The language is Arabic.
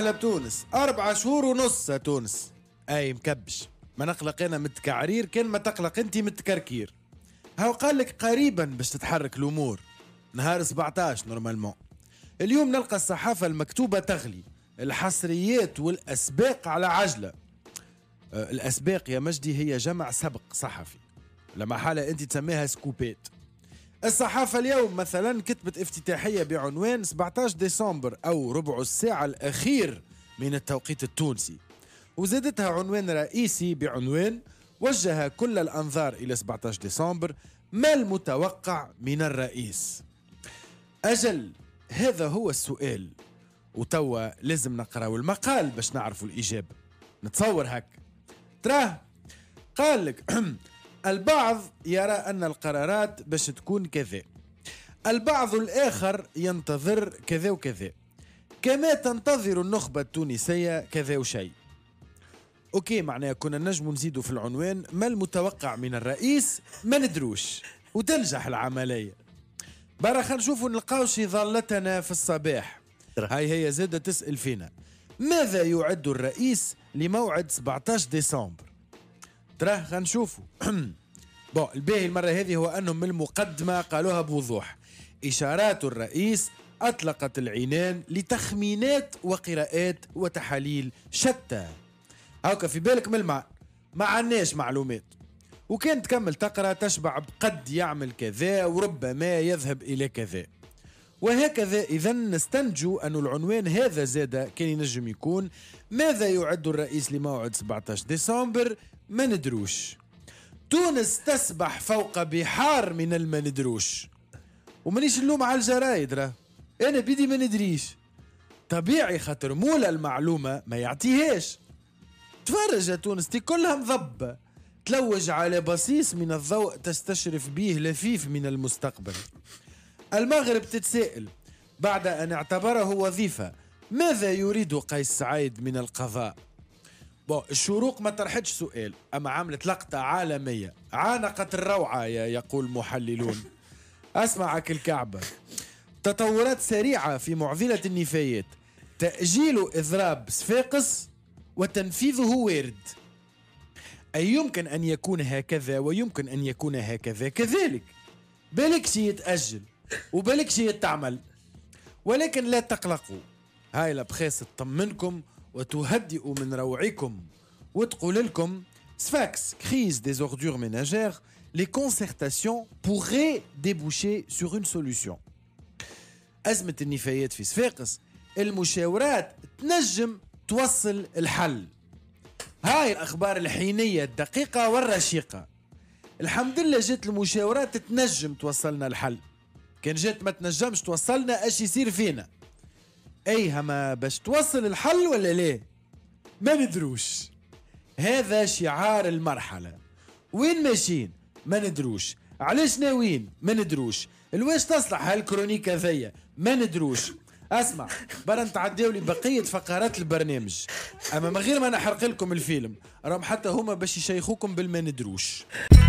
أهلا بتونس 4 شهور ونص تونس. أي مكبش، ما نقلق أنا متكعرير كان ما تقلق أنت متكركير. هاو قال لك قريبا باش تتحرك الأمور نهار 17 نورمالمون. اليوم نلقى الصحافة المكتوبة تغلي، الحصريات والأسباق على عجلة. الأسباق يا مجدي هي جمع سبق صحفي، لما حالة أنت تسميها سكوبات. الصحافة اليوم مثلا كتبت افتتاحية بعنوان 17 ديسمبر أو ربع الساعة الأخير من التوقيت التونسي، وزادتها عنوان رئيسي بعنوان وجه كل الأنظار إلى 17 ديسمبر، ما المتوقع من الرئيس؟ أجل هذا هو السؤال، وتوا لازم نقرأ المقال باش نعرفوا الإجابة. نتصور هك تراه قال لك البعض يرى أن القرارات باش تكون كذا، البعض الآخر ينتظر كذا وكذا، كما تنتظر النخبة التونسية كذا وشيء. أوكي، معناها كنا نجم نزيدوا في العنوان ما المتوقع من الرئيس ما ندروش وتنجح العملية. برا خلينا نشوفوا نلقاو شي ظلتنا في الصباح. هاي هي زادة تسأل فينا ماذا يعد الرئيس لموعد 17 ديسمبر؟ تراه خلينا نشوفوا. بون الباهي المرة هذه هو أنهم من المقدمة قالوها بوضوح، إشارات الرئيس أطلقت العنان لتخمينات وقراءات وتحاليل شتى. هاكا في بالك من المعنى ما عناش معلومات، وكان تكمل تقرأ تشبع بقد يعمل كذا وربما يذهب إلى كذا وهكذا. إذن نستنتجوا أن العنوان هذا زاد كان ينجم يكون ماذا يعد الرئيس لموعد 17 ديسمبر ما ندروش. تونس تسبح فوق بحار من الما ندروش، ومانيش اللوم على الجرايد، راه أنا بدي ما ندريش طبيعي خاطر مولا المعلومة ما يعطيهاش. تفرج يا تونس دي كلها مضبة، تلوج على بصيص من الضوء تستشرف به لفيف من المستقبل. المغرب تتساءل بعد أن اعتبره وظيفة ماذا يريد قيس سعيد من القضاء؟ الشروق ما طرحتش سؤال، أما عملت لقطة عالمية عانقت الروعة يقول محللون. أسمعك الكعبة. تطورات سريعة في معضلة النفايات، تأجيل إضراب صفاقس وتنفيذه وارد. أي يمكن أن يكون هكذا ويمكن أن يكون هكذا كذلك، بالك شي يتأجل وبالك شي يتعمل، ولكن لا تقلقوا. هاي لبخاس تطمنكم وتهدئ من روعكم وتقول لكم Sfax, crise des ordures ménagères, les concertations pourraient déboucher sur une solution. أزمة النفايات في صفاقس المشاورات تنجم توصل الحل. هاي الأخبار الحينية الدقيقة والرشيقة. الحمد لله جت المشاورات تنجم توصلنا الحل، كان جت ما تنجمش توصلنا اش يصير فينا. اي هما باش توصل الحل ولا ليه ما ندروش. هذا شعار المرحلة. وين ماشيين ما ندروش، علاش ناويين ما ندروش، الواش تصلح هالكرونيكا ذي ما ندروش. اسمع برا نتعداو لي بقية فقرات البرنامج، اما من غير ما نحرق لكم الفيلم راهم حتى هما باش يشيخوكم بالما ندروش.